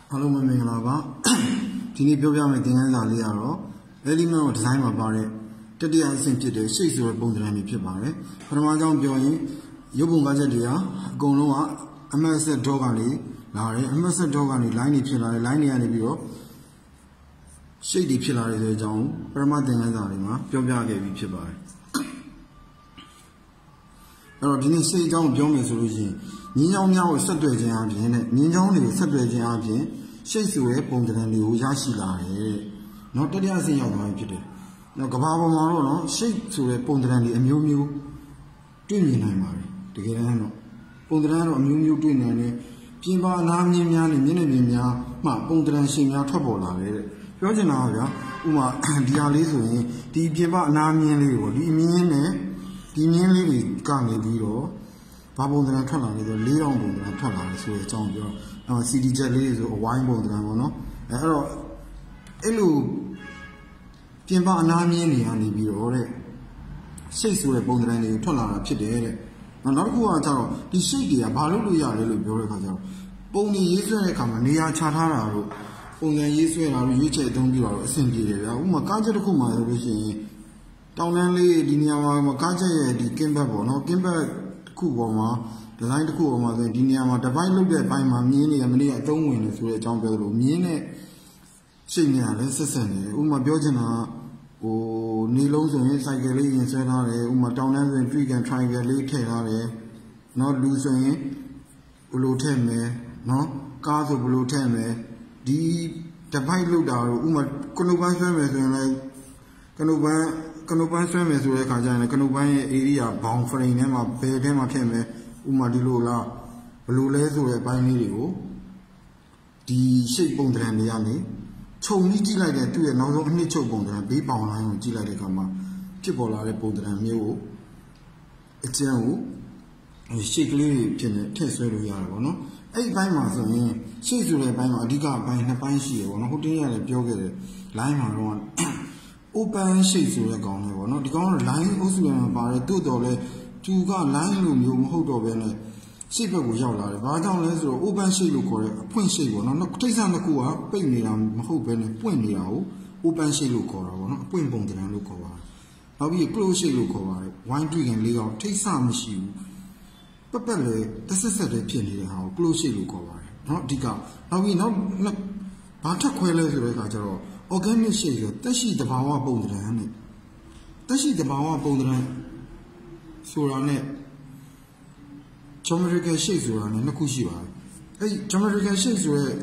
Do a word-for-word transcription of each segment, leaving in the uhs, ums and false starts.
အားလုံးပဲမင်္ဂလာပါဒီနေ့ပြောပြမယ့်သင်ခန်းစာလေးကတော့ element ကို design မှာပါတဲ့တတိယအဆင့်ဖြစ်တဲ့ shape ဆိုတဲ့ပုံစံမျိုးဖြစ်ပါတယ်ပထမဆုံးပြောရင်ရုပ်ပုံကားချက်တွေဟာအကုန်လုံးက M S S draw ကနေလာတယ် M S S draw ကနေ line တွေဖြစ်လာတယ် line တွေကနေပြီးတော့ shape တွေဖြစ်လာတယ်ဆိုတဲ့အကြောင်းပထမသင်ခန်းစာလေးမှာပြောပြခဲ့ပြီးဖြစ်ပါတယ်အဲ့တော့ဒီနေ့ shape အကြောင်းပြောမယ်ဆိုလို့ရှိရင်ညင်းချောင်းများကိုဆက်သွယ်ခြင်းအပြင်နဲ့ညင်းချောင်းတွေကိုဆက်သွယ်ခြင်းအပြင် shape ဆိုတဲ့ပုံစံလေးကိုရရှိလာတယ်เนาะတတိယအဆင့်ရောက်သွားပြီဖြစ်တယ်เนาะကဘာပေါ်မှာတော့เนาะ shape ဆိုတဲ့ပုံစံလေးအမျိုးမျိုးတွေ့မြင်နိုင်ပါတယ်တကယ်တမ်းတော့ပုံစံတော့အမျိုးမျိုးတွေ့နိုင်တယ်ပြင်ပအနာမြင်များနဲ့မျက်နှာပြင်များမှပုံစံရှင်များထွက်ပေါ်လာတယ်တဲ့ပြောချင်တာကဗျာဥမာဒီဟာလေးဆိုရင်ဒီပြင်ပအနာမြင်လေးကိုဒီအမြင်နဲ့ဒီမြင်လေးတွေကနေပြီးတော့ဘာပုံစံထွက်လာလဲဆိုလေးအောင်ပုံစံထွက်လာတယ်ဆိုတဲ့အကြောင်းပြောအဲ C D ချက်လေးဆိုအဝိုင်းပုံစံပေါ့နော်အဲအဲ့တော့အဲ့လိုပြင်ပအနာမြင်နေရနေပြီးတော့တဲ့ shape ဆိုတဲ့ပုံစံတွေကိုထွက်လာတာဖြစ်တယ်တဲ့နောက်တစ်ခုကကျတော့ဒီ shape တွေကဘာလို့လို့ရလဲလို့ပြောတဲ့အခါကျတော့ပုံတွေရေးဆွဲတဲ့အခါမှာနေရာချထားတာတို့ပုံစံရေးဆွဲတာတို့ရွေးချယ်အသုံးပြုတာတို့အဆင်ပြေတယ်ဗျာဥပမာကားချက်တစ်ခုမှဆိုလို့ရှိရင်တောင်တန်းလေးဒီနေရာမှာကားချက်ရဲ့ဒီကင်းဘက်ပေါ့နော်ကင်းဘက်တစ်ခုပေါ်မှာဒီဇိုင်းတစ်ခုပေါ်မှာဆိုရင်ဒီနေရာမှာတစ်ပိုင်းလုပ်တဲ့ဘိုင်းမှာမြင်းနေရမနေ့ကအသုံးဝင်တယ်ဆိုတဲ့အကြောင်းပြောလို့မြင်းနဲ့ shape နဲ့လည်းဆက်ဆက်နေတယ်ဥပမာပြောချင်တာဟိုနေလုံးဆိုရင် cycle လေးရင်ဆွဲထားတယ်ဥပမာတောင်တန်းဆိုရင် tree can triangle လေးထည့်ထားတယ်เนาะလူဆိုရင်ဘယ်လိုထည့်မယ်เนาะကားဆိုဘယ်လိုထည့်မယ်ဒီတစ်ပိုင်းလောက်တာတော့ဥပမာကနုပန်းဆွဲမယ်ဆိုရင်လည်းကနုပန်းကနုပန်းဆွဲမယ်ဆိုတဲ့အခါကျရင်လည်းကနုပန်းရဲ့ area bound frame ထဲမှာဘယ်ထဲမှာထည့်မယ်ဥပမာဒီလိုလားဘယ်လိုလဲဆိုတဲ့အပိုင်းလေးတွေကိုဒီ shape ပုံစံတွေကနေခြုံပြီးကြည့်လိုက်တဲ့သူ့ရဲ့နောက်ဆုံးအနှစ်ချုပ်ပုံစံဘေးပေါင်လိုင်းကိုကြည့်လိုက်တဲ့အခါမှာဖြစ်ပေါ်လာတဲ့ပုံစံမျိုးကိုအကျဉ်းကိုshape ကလေးတွေဖြစ်နေထည့်ဆွဲလို့ရတယ်ပေါ့နော်အဲ့ဒီဘိုင်းမှာဆိုရင် shape ဆိုတဲ့ဘိုင်းမှာအဓိကအပိုင်းနှစ်ပိုင်းရှိရပေါ့နော်ဟိုတင်းရတယ်ပြောခဲ့တယ် line မှာတော့ open shape ဆိုတဲ့ကောင်လေးပေါ့နော်ဒီကောင်က line အုပ်စုထဲမှာပါတယ်တိုးတော်လဲသူက line လိုမျိုးမဟုတ်တော့ဘဲနဲ့ shape ဘက်ကိုရောက်လာတယ်ဘာကြောင့်လဲဆိုတော့ open shape လို့ခေါ်တဲ့အဖွင့် shape ပေါ့နော်ထိပ်စနှစ်ခုကပိတ်နေတာမဟုတ်ဘဲနဲ့ပွင့်နေတာကို open shape လို့ခေါ်တာပေါ့နော်အပွင့်ပုံစံလို့ခေါ်ပါတယ်နောက်ပြီး close shape လို့ခေါ်ပါတယ် wine tree ကန်လေးကောင်ထိပ်စမရှိဘူးပက်ပက်လေတစ်ဆက်ဆက်တည်းဖြစ်နေတဲ့ဟာကို close shape လို့ခေါ်ပါတယ်เนาะအဓိကနောက်ပြီးနောက်ဘာထက်ခွဲလဲဆိုတဲ့အခါကျတော့ organic shape ဆိုတက်ရှိတဘာဝပုံစံနဲ့တက်ရှိတဘာဝပုံစံဆိုတာနဲ့ geometrical shape ဆိုတာနဲ့နှစ်ခုရှိပါတယ်အဲ့ geometrical shape ဆိုရဲ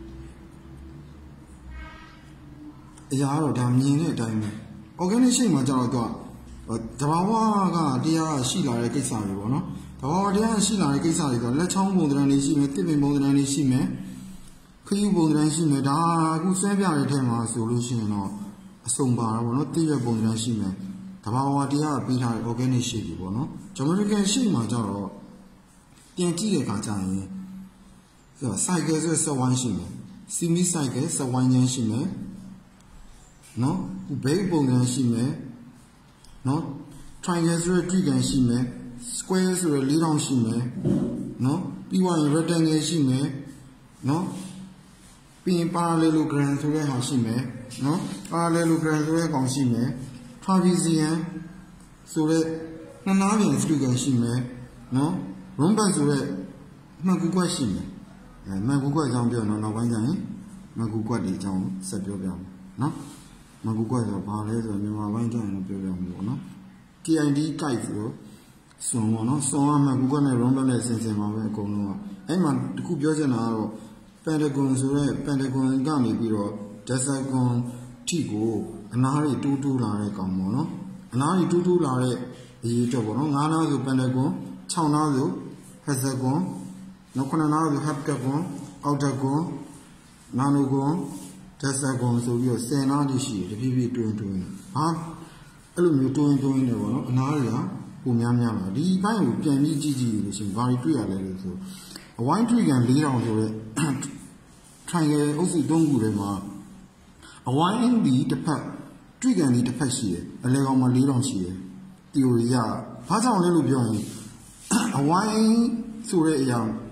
အရာတော့ဒါမြင်တဲ့အတိုင်းပဲ organic shape မှာကျတော့သူကတဘာဝကတရားရှိလာတဲ့ကိစ္စတွေပေါ့နော်တဘာဝတရားရှိလာတဲ့ကိစ္စတွေဆိုလက်ချောင်းပုံစံတွေရှိမယ်တစ်ပင်ပုံစံတွေရှိမယ်ခရီးပုံစံရှိမယ်ဒါအခုဆွဲပြတဲ့ထဲမှာဆိုလို့ရှိရင်တော့အစုံပါတာပေါ့နော်တစ်ရွက်ပုံစံရှိမယ်တဘာဝတရားပြီးထားတဲ့ organic shape တွေပေါ့နော် geometrical shape မှာကျတော့ပြန်ကြည့်တဲ့အခါကျရင် cycle ဆိုဆက်ဝိုင်းရှိမယ် semi cycle ဆက်ဝိုင်းခြင်းရှိမယ်နော်ဘိတ်ပုံစံရှိမယ်နော် triangle ဆိုတဲ့ tree ကန်ရှိမယ် square ဆိုတဲ့လေးထောင်ရှိမယ်နော်ပြီးသွားရင် rectangle ရှိမယ်နော်ပြီးရင် parallelogram ဆိုတဲ့ဟာရှိမယ်နော် parallelogram ဆိုတဲ့ကောင်ရှိမယ် trapezium ဆိုတဲ့နှစ်နားပြန် figure ရှိမယ်နော် rhombus ဆိုတဲ့မှန်ကူကွက်ရှိမယ်အဲမှန်ကူကွက်အကြောင်းပြောတော့နောက်ပိုင်းကျရင်မှန်ကူကွက်တွေအကြောင်းဆက်ပြောပြမယ်နော်မှန်ကူကွက်ဆိုတော့ဘာလဲဆိုတော့မြန်မာပိုင်းကျရင်ပြောပြမယ်ပေါ့နော် K I D guide ဆိုတော့စွန်ပေါ့နော်စွန်ကမှန်ကူကွက်နဲ့ rhombus နဲ့ဆင်ဆင်ပါပဲအကုန်လုံးကအဲ့မှာတခုပြောချင်တာကတော့ pentagon ဆိုတဲ့ pentagon ကနေပြီးတော့ decagon ထိကိုအနားတွေတူးတူးလာတဲ့ကောင်ပေါ့နော်အနားတွေတူးတူးလာတဲ့အရေးတော့ပေါ့နော်ငါးနားဆို pentagon ၆နားဆို hexagon နောက်ခုနှစ်နားဆို heptagon octagon nonagon decagon ဆိုပြီးတော့ဆယ်နားလေးရှိတယ်တဖြည်းဖြည်းတွင်းတွင်းဟာအဲ့လိုမျိုးတွင်းတွင်းနေပေါ့နော်အနားတွေကပုံများများလာဒီဘိုင်းကိုပြန်ပြီးကြည့်ကြည့်လို့ရှိရင်ဘာတွေတွေ့ရလဲလို့ဆိုအဝိုင်းထရီကန်၄ထောင်ဆိုတဲ့ triangle အုပ်စု၃ခုထဲမှာအဝိုင်းဒီတစ်ဖက်ထရီကန်ဒီတစ်ဖက်ရှိတယ်အလဲကောင်မှာ၄ထောင်ရှိတယ် theory ကဘာကြောင့်လဲလို့ပြောရင်အဝိုင်းဆိုတဲ့အရာကို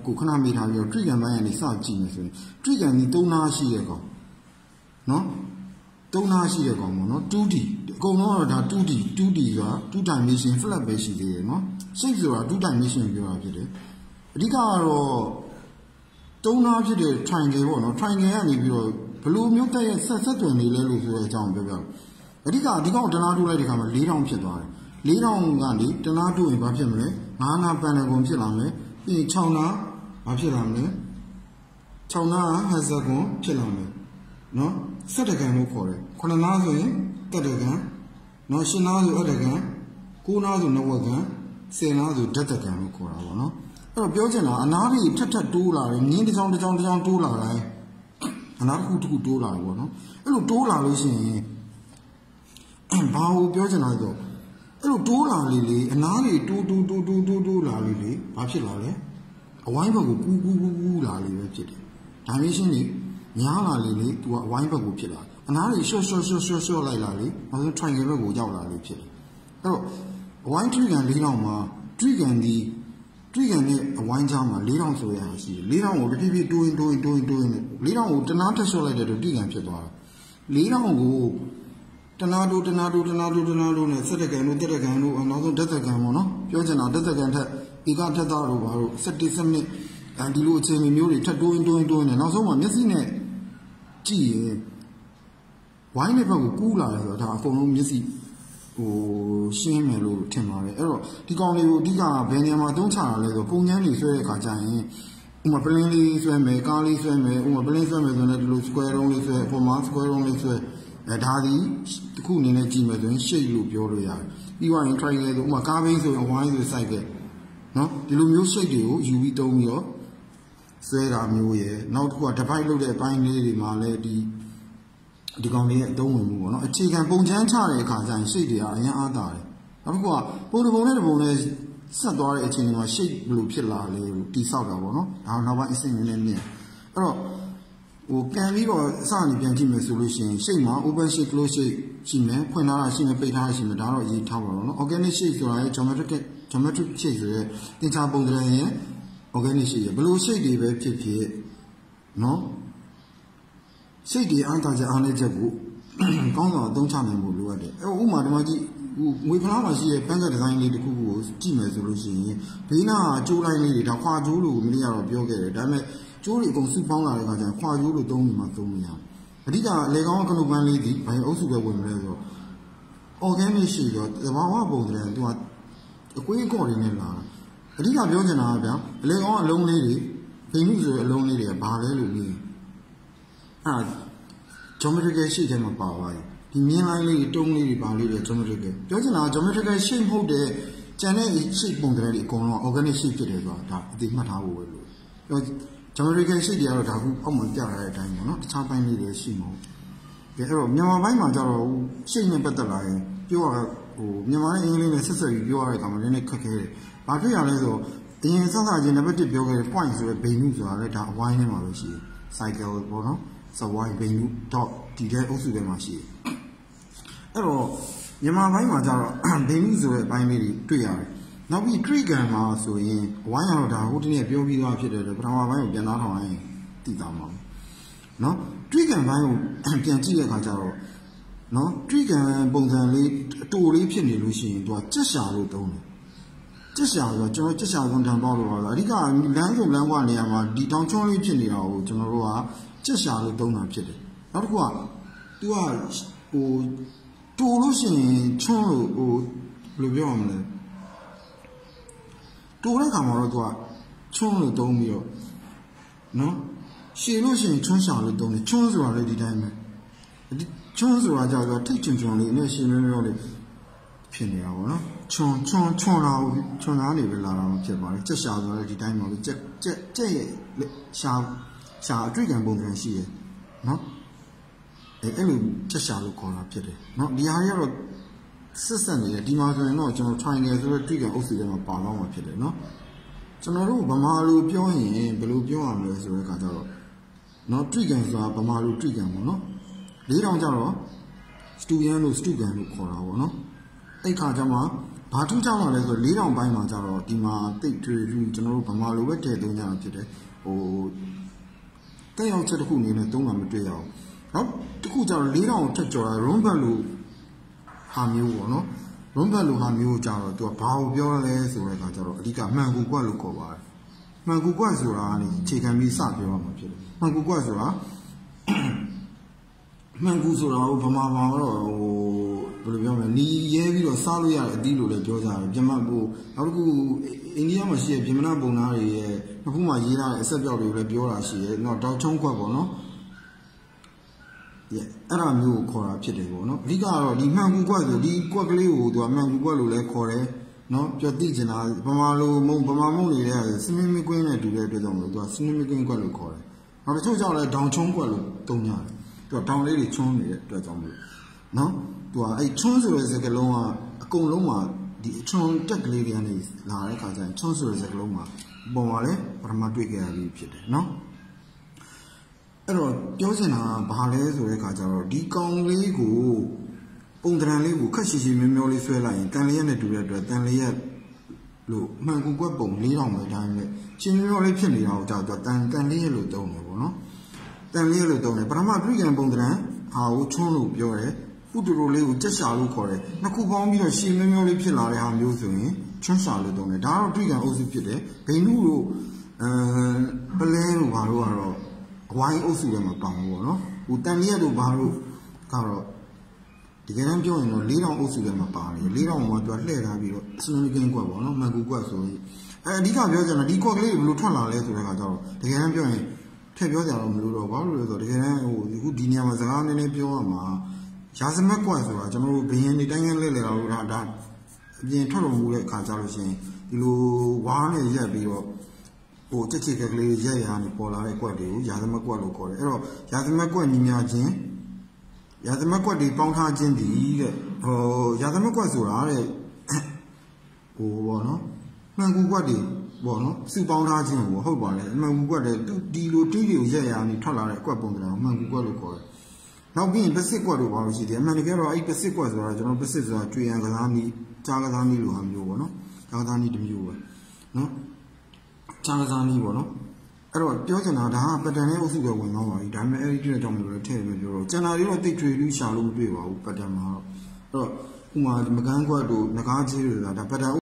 အခုခဏမေးထားပြီးတော့ trigger ဘိုင်းကနေစကြည့်မယ်ဆိုရင် trigger ဒီသုံးနာရှိတဲ့ကောင်နော်သုံးနာရှိတဲ့ကောင်ပေါ့နော် two D အကုန်လုံးကတော့ဒါ two D two D ဆိုတာ two dimension flat ပဲရှိသေးတယ်နော် shape ဆိုတာ two dimension ပြောတာဖြစ်တယ်အဓိကကတော့သုံးနာဖြစ်တဲ့ triangle ပေါ့နော် triangle ကနေပြီးတော့ဘယ်လိုမျိုးတက်ရဲ့ဆက်ဆက်တွင်နေလဲလို့ဆိုတဲ့အကြောင်းပြောပြမယ်အဓိကဒီကောင်တနာတိုးလိုက်တဲ့ခါမှာ၄ထောင်ဖြစ်သွားတယ်၄ထောင်ကနေတနာတိုးရင်ဘာဖြစ်မလဲငါးနာပန်တယ်ကုန်ဖြစ်လာမယ်ပြီးရင်၆နာဘာဖြစ်လာမလဲ၆နာဟက်ဇက်ကွန်ဖြစ်လာမယ်နော်ဆက်တကန်လို့ခေါ်တယ်ခုနှစ်နာဆိုရင်တက်တကန်နော်ရှင်းနာဆိုအတကန်ကိုးနာဆိုနဝက်ကန်ဆယ်နာဆိုဓာတ်တကန်လို့ခေါ်တာပေါ့နော်အဲ့တော့ပြောချင်တာအနာတွေထက်ထက်တိုးလာတယ်မြင်းတစ်ချောင်းတစ်ချောင်းတစ်ချောင်းတိုးလာတိုင်းအနာတစ်ခုတစ်ခုတိုးလာတယ်ပေါ့နော်အဲ့လိုတိုးလာလို့ရှိရင်ဘာကိုပြောချင်တာဆိုအဲ့လိုတိုးလာလေလေအနာတွေတိုးတိုးတိုးတိုးတိုးတိုးလာလေလေဘာဖြစ်လာလဲအဝိုင်းဘက်ကိုကူးကူးကူးကူးလာလေပဲဖြစ်တယ်ဒါမျိုးရှင်းနေများလာလေလေသူကအဝိုင်းဘက်ကိုဖြစ်လာအနာတွေရှော့ရှော့ရှော့ရှော့ရှော့လိုက်လာလေနောက်ဆုံး triangle ဘက်ကိုရောက်လာလေဖြစ်တယ်အဲ့တော့အဝိုင်း trigger ၄ထောင်မှာ trigger ဒီ trigger နဲ့အဝိုင်းချောင်းမှာ၄ထောင်ဆိုရတာရှိတယ်၄ထောင်ကိုတဖြည်းဖြည်းတိုးရင်တိုးရင်တိုးရင်တိုးရင်၄ထောင်ကိုတနာထက်ရှော့လိုက်တဲ့တော့ trigger ဖြစ်သွားတာ၄ထောင်ကိုတနာတိုးတနာတိုးတနာတိုးတနာတိုးနဲ့ဆက်တကန်တို့တက်တကန်တို့နောက်ဆုံးဓာတ်တကန်ပေါ့နော်ပြောချင်တာဓာတ်တကန်ထက်ဧကထက်သားတို့ဘာလို့စက်တစ်စနစ်အဲဒီလိုအခြေအနေမျိုးတွေထပ်တိုးရင်တိုးရင်တိုးရင်နောက်ဆုံးမှာမျက်စိနဲ့ကြည့်ရင်ဝိုင်းတဲ့ဘက်ကိုကူးလာတယ်ဆိုတော့ဒါအကုန်လုံးမျက်စိဟိုရှင်းမယ်လို့ထင်ပါတယ်အဲ့တော့ဒီကောင်လေးကိုအဓိကဘယ်နေရာမှာသုံးချတာလဲဆိုပုံချမ်းတွေဆွဲတဲ့အခါကျရင်ဥမာပလင်းလေးဆွဲမယ်ကားလေးဆွဲမယ်ဥမာပလင်းဆွဲမယ်ဆိုရင်ဒီလို square လုံးလေးဆွဲအပေါ်မှာ square လုံးလေးဆွဲအဲဒါဒီတစ်ခုအနေနဲ့ကြည့်မယ်ဆိုရင် shape လို့ပြောလို့ရတယ်ပြီးသွားရင် triangle ဆိုဥမာကားဘိန်းဆိုရင် wine ဆို side ပဲနော်ဒီလိုမျိုး shape တွေကိုယူပြီးသုံးပြီးတော့ဆွဲတာမျိုးရယ်နောက်တစ်ခုက divide လုပ်တဲ့အပိုင်းလေးတွေမှာလည်းဒီဒီကောင်လေးရဲ့အသုံးဝင်မှုပေါ့နော်အခြေခံပုံချမ်းချတဲ့အခါကျရင် shape တွေကအရင်အားတာတယ်နောက်တစ်ခုကပုံတစ်ပုံနဲ့တစ်ပုံနဲ့ဆက်သွားတဲ့အချိန်မှာ shape ဘယ်လိုဖြစ်လာလဲလို့တိဆောက်တာပေါ့နော်ဒါနောက်ပိုင်းအဆင့်နည်းနည်းမြင်အဲ့တော့ဟိုပြန်ပြီးတော့အစနေပြန်ကြည့်မယ်ဆိုလို့ရှိရင် shape မှာ open shape close shape ရှိမယ်ဖွင့်ထားတာရှိမယ်ပိတ်ထားတာရှိမယ်ဒါတော့အရေးထားပါတော့နော် organic shape ဆိုတာရဲ့ geometric geometric shape ဆိုရဲတင်ချပုံစံရဲ့ organic shape ရဲ့ဘယ်လို shape တွေပဲဖြစ်ဖြစ်နော်shape တွေအားသာချက်အားနည်းချက်ကိုကောင်းစွာအသုံးချနိုင်ဖို့လိုအပ်တယ်အဲဥပမာဒီမှာကြည့်ဟိုငွေဖလားမှာရှိတဲ့ pancake design လေးတစ်ခုခုကိုကြည့်မယ်ဆိုလို့ရှိရင်ဘေးနားကျိုးတိုင်းလေးတွေဒါခွာကျိုးလို့မင်းကတော့ပြောခဲ့တယ်ဒါပေမဲ့ကျိုးတွေအကုန်စုပေါင်းလာတဲ့အခါကျရင်ခွာကျိုးလို့သုံးနေမှာသုံးမရဘူးအဓိကအလေကောင်းကနုပန်းလေးဒီဘယ်အုပ်စုပဲဝင်မလဲဆိုတော့ organic ရှိတော့သဘာဝပုံစံသူကအကွေးအကော့တွေနဲ့လာအဓိကပြောချင်တာကဗျာအလေကောင်းအလုံးလေးတွေဘိန်းမှုဆိုတဲ့အလုံးလေးတွေကဘာလဲလို့မေးအဲ့ geometrical shape ထဲမှာပါသွားတယ်ဒီမြင်းလိုင်းလေးတုံးလေးတွေပါလေးတွေ geometrical ပြောချင်တာ geometrical shape မဟုတ်တဲ့ကျန်တဲ့ shape ပုံစံတွေအကုန်လုံး organic shape ဖြစ်တယ်ဆိုတာဒါအသိမှတ်ထားဖို့ပဲလို့ပြော geometrical shape တွေကတော့ဒါခုအောက်မှာပြထားတဲ့အတိုင်းပေါ့နော်တခြားပိုင်းလေးတွေရှိမှာကဲအဲ့တော့မြန်မာပိုင်းမှာကျတော့ shape နဲ့ပတ်သက်လာရင်ပြောရဟိုမြန်မာနဲ့အင်္ဂလိပ်နဲ့ဆက်ဆက်ပြီးပြောရတဲ့အခါမှာလည်းနည်းနည်းခက်ခဲတယ်ဘာဖြစ်ရလဲဆိုတော့အရင်စစချင်းနံပါတ်တစ်ပြောခဲ့တဲ့ point ဆိုတဲ့ဘိန်းမှုဆိုတာလည်းဒါအဝိုင်းထဲမှာပဲရှိတယ် cycle ပေါ့နော်စဝိုင်းဘိန်းမှု dot ဒီတဲ့အုပ်စုထဲမှာရှိတယ်အဲ့တော့မြန်မာပိုင်းမှာကျတော့ဘိန်းမှုဆိုတဲ့အပိုင်းလေးတွေတွေ့ရတယ်နောက်ပြီး trigger မှာဆိုရင်အဝိုင်းရတော့ဒါဟိုတနေ့ပြောပြီးသွားဖြစ်တယ်ပထမပိုင်းကိုပြန်သားထောင်လိုက်ရင်သိတာမှာနော် trigger ဘိုင်းကိုပြန်ကြည့်တဲ့အခါကျတော့နော် trigger ပုံစံလေးအတူလေးဖြစ်နေလို့ရှိရင်သူကကြက်ရှာလို့သုံးတယ်ကြက်ရှာဆိုတော့ကျွန်တော်ကြက်ရှာကွန်တန်ပေါက်လို့ပါလားအဓိကလမ်းစုံလမ်းကွာနေရာမှာဒီတောင်ချွန်းလေးဖြစ်နေတာကိုကျွန်တော်တို့ကကြက်ရှာလို့သုံးတာဖြစ်တယ်နောက်တစ်ခုက तू ကဟိုတူလို့ရှိရင်ချွန်းလို့ဟိုဘယ်လိုပြောရမလဲတူတဲ့ခါမှာတော့ तू ကချွန်းလို့သုံးပြီးတော့နော်ရှည်လို့ရှိရင်ချွန်းရှာလို့သုံးတယ်ချွန်းဆိုတာလည်းဒီတိုင်းပဲချွန်းဆိုတာကြောက်တော့ထိတ်ချွန်းချွန်းလေးနဲ့ရှည်မျိုးမျိုးလေးဖြစ်နေတာပေါ့နော်ချွန်းချွန်းချွန်းလာချွန်းလာနေပဲလာတာမဖြစ်ပါဘူးကြက်ရှာဆိုတော့ဒီတိုင်းပါပဲကြက်ကြက်ကြက်ရဲ့ရှာရှာအတွေ့အကြုံပုံစံရှိရယ်နော်အဲအဲ့လိုကြက်ရှာလို့ခေါ်တာဖြစ်တယ်နော်ဒီဟာတွေကတော့ဆက်ဆက်နေတယ်ဒီမှာဆိုရင်တော့ကျွန်တော် triangle ဆိုတဲ့တွေ့ကြုံအုပ်စုထဲမှာပါတော့မှာဖြစ်တယ်နော်ကျွန်တော်တို့ဗမာလိုပြောရင်ဘယ်လိုပြောရမလဲဆိုတဲ့အခါကျတော့နော်တွေ့ကြုံဆိုတာဗမာလိုတွေ့ကြုံပေါ့နော်လေးတောင်ကျတော့ student လို့ student လို့ခေါ်တာပေါ့နော်အဲ့ခါကျမှဘာထူးခြားလာလဲဆိုလေးတောင်ပိုင်းမှာကြတော့ဒီမှာတိတ်ထွေထူးကျွန်တော်တို့ဗမာလိုပဲတည်သုံးကြတာဖြစ်တယ်ဟိုတက်ရောက်ချက်တစ်ခုအနေနဲ့သုံးတာမတွေ့ရအောင်နောက်တစ်ခုကြတော့လေးတောင်ထက်ကျော်တာရုံးဘက်လိုဟာမျိုးပေါ့နော်ရုံးဘက်လိုဟာမျိုးကြတော့သူကဘာကိုပြောလဲဆိုတဲ့အခါကျတော့အဓိကမှန်ကူကွက်လို့ခေါ်ပါတယ်မှန်ကူကွက်ဆိုတာကအခြေခံပြီးစပြောရမှာဖြစ်တယ်မှန်ကူကွက်ဆိုတာမှန်ကူဆိုတာဟိုဗမာမှာတော့ဟိုဘယ်လိုပြောမလဲနီးရဲပြီးတော့စားလို့ရတဲ့အသီးလို့လည်းပြောကြတယ်ပြမတ်ကိုနောက်တစ်ခုအိန္ဒိယမှာရှိတဲ့ပြမနာပုံသားတွေရဲ့တစ်ခုမှရေးထားတဲ့အဆက်ပြောက်တွေကိုလည်းပြောတာရှိတယ်နောက်တောက်ချုံခွက်ပေါ့နော်ရဲ့အဲ့ဒါမျိုးကိုခေါ်တာဖြစ်တယ်ပေါ့နော်အဓိကတော့ဒီမှန်ကူကွက်ဆိုဒီကွက်ကလေးကိုသူကမှန်ကူကွက်လို့လည်းခေါ်တယ်နော်ပြောသိချင်တာဗမာလိုမုံဗမာမုံနေတဲ့စမင်းမကွင်းနဲ့တူတဲ့အတွက်ကြောင့်မလို့သူကစမင်းမကွင်းကွက်လို့ခေါ်တယ်နောက်တစ်ချို့ကြောင့်လည်းဒေါင်ချုံကွက်လို့သုံးကြတယ်သူကဒေါင်လေးတွေချုံနေတဲ့အတွက်ကြောင့်မလို့နော်သူကအဲ့ချွန်းဆိုတဲ့စကားလုံးကအကုန်လုံးမှာဒီအချွန်းတက်ကလေးတွေကနေလာတဲ့ခါကျရင်ချွန်းဆိုတဲ့စကားလုံးမှာပုံပါလေပထမတွေ့ခဲ့ရပြီးဖြစ်တယ်နော်အဲ့တော့ပြောချင်တာဘာလဲဆိုတဲ့ခါကျတော့ဒီကောင်လေးကိုပုံတရံလေးကိုခက်ရှိရှိမျောမျောလေးဆွဲလိုက်ရင်တန်လျက်နဲ့တူတဲ့အတွက်တန်လျက်လို့မှန်ကူကွက်ပုံလေးတောင်ပဲတိုင်းပဲချင်းမျောလေးဖြစ်နေတာကိုကြာတော့တန်တန်လျက်လို့သုံးတယ်ပေါ့နော်တန်လျက်လို့သုံးတယ်ပထမတွေ့ကြံပုံတရံဟာကိုချွန်းလို့ပြောတယ်ပူတူရိုလေးကိုကြက်ရှာလို့ခေါ်တယ်နှစ်ခုပေါင်းပြီးတော့ရှည်မျောမျောလေးဖြစ်လာတဲ့ဟာမျိုးဆိုရင်ချွန်းရှာလို့သုံးတယ်ဒါတော့တွေ့ကြံအုပ်စုဖြစ်တယ်ဂိမ်းလူတို့အဲပလဲတို့ဘာလို့ကတော့အဝိုင်းအုပ်စုထဲမှာတောင်းလို့ပေါ့နော်ဟိုတန်လျက်တို့ဘာလို့ကတော့တကယ်တမ်းပြောရင်တော့လေးတောင်အုပ်စုထဲမှာပါတယ်လေးတောင်မှာသူကလှည့်ထားပြီးတော့စနစ်ကင်းကွက်ပေါ့နော်မှန်ကူကွက်ဆိုရင်အဲအဓိကပြောကြတယ်ဒီကွက်ကလေးဘယ်လိုထွက်လာလဲဆိုတဲ့အခါကျတော့တကယ်တမ်းပြောရင်ထည့်ပြောကြတော့မလို့တော့ဘာလို့လဲဆိုတော့တကယ်တမ်းဟိုအခုဒီနေရာမှာစကားနည်းနည်းပြောရမှာရာဇမက်ကွက်ဆိုတာကျွန်တော်တို့ဘရင်နေတိုင်းကလဲလဲတာလို့ဒါဒါအပြင်ထွက်လို့မူတဲ့အခါကျလို့ရှိရင်ဒီလိုဝါးနဲ့ရက်ပြီးတော့ဟိုချက်ချက်ကလေးရက်ရနေပေါ်လာတဲ့ကွက်တွေကိုရာဇမက်ကွက်လို့ခေါ်တယ်အဲ့တော့ရာဇမက်ကွက်ညီများချင်းရာဇမက်ကွက်တွေပေါင်းထားခြင်းတည်တဲ့ဟိုရာဇမက်ကွက်ဆိုတာတဲ့ဟိုပေါ့နော်မှန်ကူကွက်တွေပေါ့နော်စုပေါင်းထားခြင်းကိုဟုတ်ပါလေမှန်ကူကွက်တွေဒီလိုတီးတွေကိုရက်ရနေထွက်လာတဲ့ကွက်ပုံစံကိုမှန်ကူကွက်လို့ခေါ်တယ်နောက်ပြီးရင်ပစစ်ကွက်တို့ဘာလို့ရှိတယ်အမှန်တကယ်တော့အဲ့ပစစ်ကွက်ဆိုတာကျွန်တော်ပစစ်ဆိုတာကျွေရန်ကစားနည်းကြားကစားနည်းလိုဟာမျိုးပေါ့နော်ကြားကစားနည်းတစ်မျိုးပဲနော်ကြားကစားနည်းပေါ့နော်အဲ့တော့ပြောချင်တာဒါကပတ်တန်ရဲ့အုပ်စုပဲဝင်သွားပါပြီဒါပေမဲ့အဲ့ဒီတွေ့တဲ့ကြောင့်မလို့လည်းထည့်ပြီးပြောတော့ကျန်တာတွေတော့တိတ်ထွေပြီးရှာလို့မတွေ့ပါဘူးပတ်တန်မှာတော့အဲ့တော့ဥမာမကန်းကွက်တို့ငကားကြီးတွေကဒါပတ်တန်